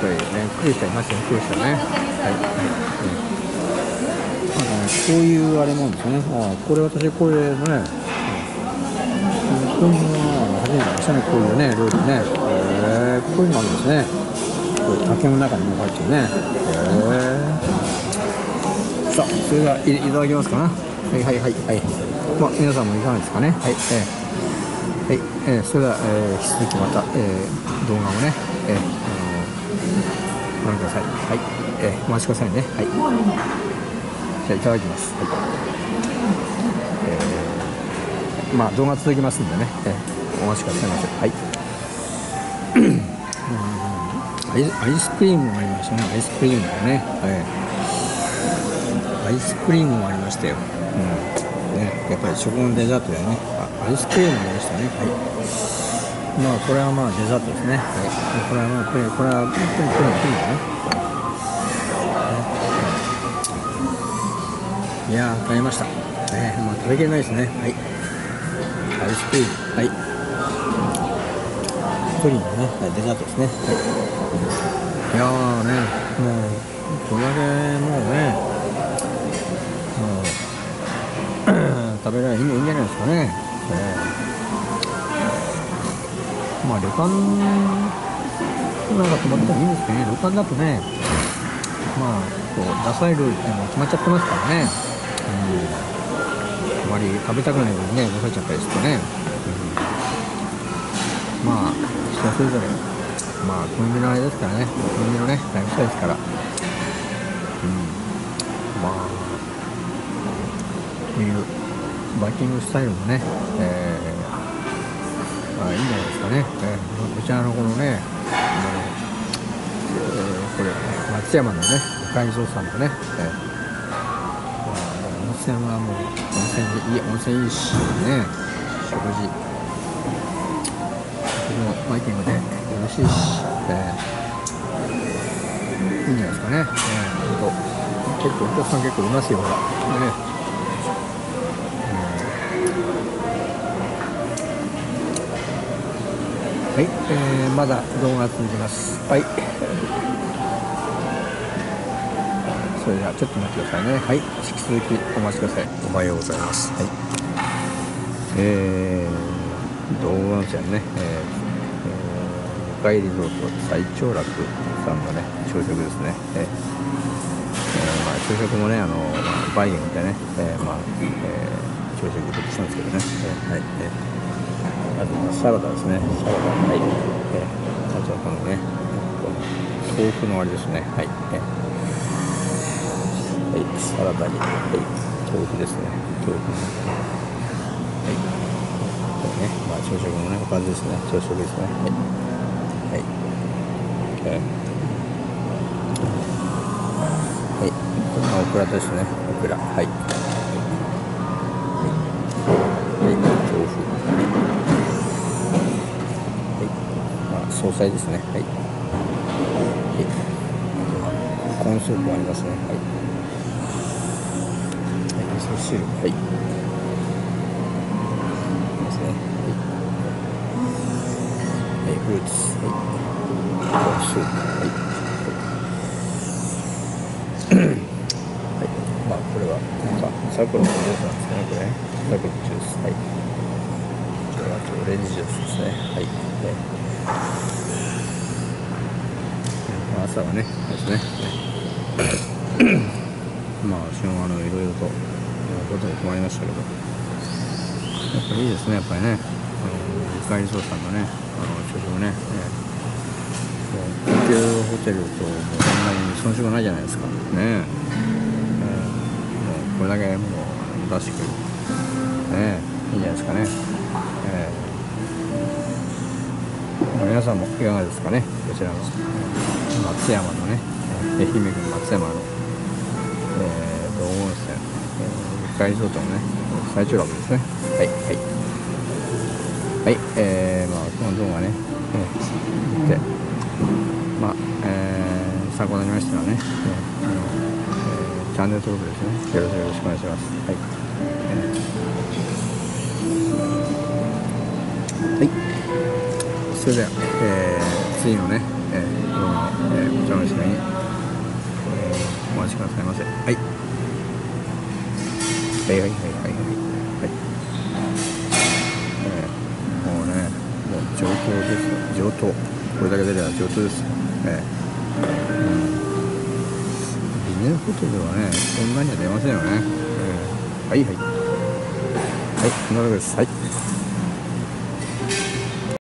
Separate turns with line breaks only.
りね、来る人いますよ、来る人ね。はい。こういうあれなんですよね。これ私これのね、こういうのは初めて見ましたね、こういうね、料理ね。こういうのあるんですね。これ竹の中にも入ってるね。さあ、それではいただきますかな。はいはいはいはい。まあ皆さんもいかがですかね。はい。はい、それでは、引き続きまた、動画をね、ご覧ください。はい、お待ちくださいね。はい。じゃあいただきます。はい。まあ動画続きますんでね、お待ちくださいませ。はい。アイスクリームもありましたね。アイスクリームもね。アイスクリームもありましたよ。ね、やっぱり食後のデザートだよね。アイスクリームもありましたね。はい。まあこれはまあデザートですね。はい。これはまあこれはプリンだね。いやー、買いました。まあ食べきれないですね。はい。アイスクリーム。はい。プリンのね、デザートですね。はい。いやーね、もうこれだけもうね、食べられるいいんじゃないですかね。まあ旅館なんか泊まってもいいんですけどね。旅館だとね、まあこう出される料理っても決まっちゃってますからね。あまり食べたくないのにね、出されちゃったりするとね。まあ人それぞれ、まあコンビニのあれですからね、コンビニのねライフスタイルですから、まあこういうバイキングスタイルもね、まあいいんじゃないですかね。こちらのこのね、これ松山のね、おかいぞうさんのね、温泉はもう温泉いいしね、食事バイキングでよろしいし、いいんじゃないですかね。結構お客さん結構いますよ、ね。はい、まだ動画続きます。はい。それではちょっと待ってくださいね。はい、引き続きお待ちください。おはようございます。はい。道後温泉ね、おかえりリゾート最長楽さんのね、朝食ですね。まあ朝食もね、バイキングでね、朝食ごしたんですけどね。はい。あとサラダですね。サラダ、はい。あとはこのね、豆腐のあれですね。はい。はい、サラダに、はい、豆腐ですね。豆腐。はい。これね、まあ朝食のね、おかずですね。朝食ですね。はい。はい。はい。オクラですね。オクラ。はい。はい。はい。豆腐。はい。まあ総菜ですね。はい。はい。コーンスープもありますね。はい。味噌汁。はい。ですね。はい。フルーツ。はい。コーンスープ。はい。はい。まあこれはなんかサクロのジュースなんですかね。これね。サクロのジュース。はい。あとオレンジジュースですね。はい。朝はね、ですね。まあ私もいろいろとことに困りましたけど、やっぱりいいですね。やっぱりね、ゆかりそうさんのね、朝食ね、もう高級ホテルともうそんなに遜色ないじゃないですかね。もうこれだけもう出してくるね、いいんじゃないですかね。皆さんもいかがですかね。こちらの松山のね、愛媛県松山の、道後温泉、ゆかりリゾートのね、最長楽ですね。はいはいはい。まあこの動画ね、見て、まあ、参考になりましたらね、チャンネル登録ですね、よろしくお願いします。はい。はい。それでは、次のね、動画をこちらのですね、お待ちくださいませ。はいはいはいはいはいはい、もうね、もう上等ですよ、上等。これだけ出れば上等ですよ。ビジネスホテルはね、そんなには出ませんよね。はいはいはい、こんなとこです。はい。